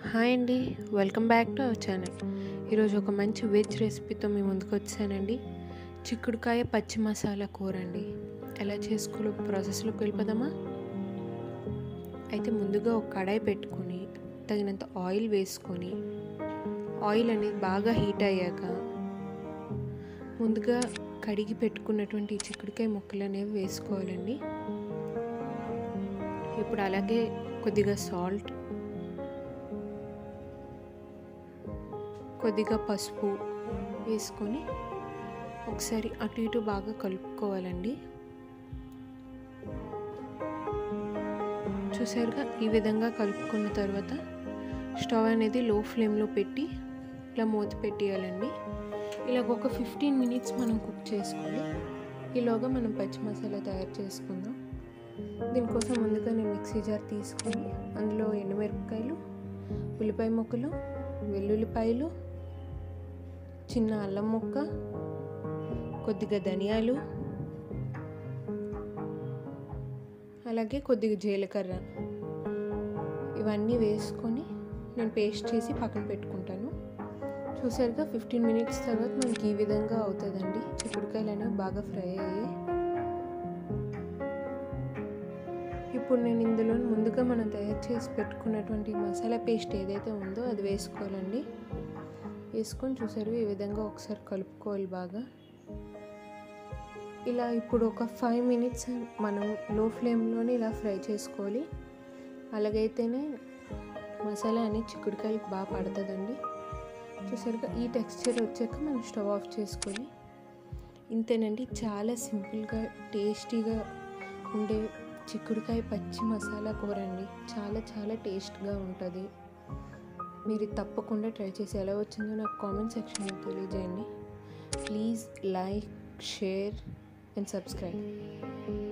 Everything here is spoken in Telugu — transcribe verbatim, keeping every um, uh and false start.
హాయ్ అండి, welcome back to our channel. ఈరోజు ఒక మంచి వెజ్ రెసిపీతో మీ ముందుకు వచ్చానండి. చిక్కుడుకాయ పచ్చి మసాలా కూర అండి. ఎలా చేసుకోవాలో ప్రాసెస్లోకి వెళ్ళిపోదామా? అయితే ముందుగా ఒక కడాయి పెట్టుకొని తగినంత ఆయిల్ వేసుకొని ఆయిల్ అనేది బాగా హీట్ అయ్యాక ముందుగా కడిగి పెట్టుకున్నటువంటి చిక్కుడుకాయ ముక్కలు అనేవి వేసుకోవాలండి. ఇప్పుడు అలాగే కొద్దిగా సాల్ట్, కొద్దిగా పసుపు వేసుకొని ఒకసారి అటు ఇటు బాగా కలుపుకోవాలండి. చూసారుగా, ఈ విధంగా కలుపుకున్న తర్వాత స్టవ్ అనేది లో ఫ్లేమ్లో పెట్టి ఇలా మూత పెట్టేయాలండి. ఇలాగ ఒక ఫిఫ్టీన్ మినిట్స్ మనం కుక్ చేసుకోవాలి. ఈలోగా మనం పచ్చి మసాలా తయారు చేసుకుందాం. దీనికోసం ముందుగా నేను మిక్సీ జార్ తీసుకొని అందులో ఎండుమిరపకాయలు, ఉల్లిపాయ ముక్కలు, వెల్లుల్లిపాయలు, చిన్న అల్లం ముక్క, కొద్దిగా ధనియాలు, అలాగే కొద్దిగా జీలకర్ర ఇవన్నీ వేసుకొని నేను పేస్ట్ చేసి పక్కన పెట్టుకుంటాను. చూసారుగా, ఫిఫ్టీన్ మినిట్స్ తర్వాత మనకి ఈ విధంగా అవుతుందండి. చిక్కుడుకాయలు అనేవి బాగా ఫ్రై అయ్యాయి. ఇప్పుడు నేను ఇందులో ముందుగా మనం తయారు చేసి పెట్టుకున్నటువంటి మసాలా పేస్ట్ ఏదైతే ఉందో అది వేసుకోవాలండి. వేసుకొని చూసారు, ఈ విధంగా ఒకసారి కలుపుకోవాలి బాగా. ఇలా ఇప్పుడు ఒక ఫైవ్ మినిట్స్ మనం లో ఫ్లేమ్లోనే ఇలా ఫ్రై చేసుకోవాలి. అలాగైతేనే మసాలా అనేది చిక్కుడుకాయలకు బాగా పడుతుందండి. చూసారుగా, ఈ టెక్స్చర్ వచ్చాక మనం స్టవ్ ఆఫ్ చేసుకోవాలి. ఇంతేనండి, చాలా సింపుల్గా టేస్టీగా ఉండే చిక్కుడుకాయ పచ్చి మసాలా కూర అండి. చాలా చాలా టేస్ట్గా ఉంటుంది. మీరు తప్పకుండా ట్రై చేసి ఎలా వచ్చిందో నాకు కామెంట్ సెక్షన్లో తెలియజేయండి. Please like, share and subscribe.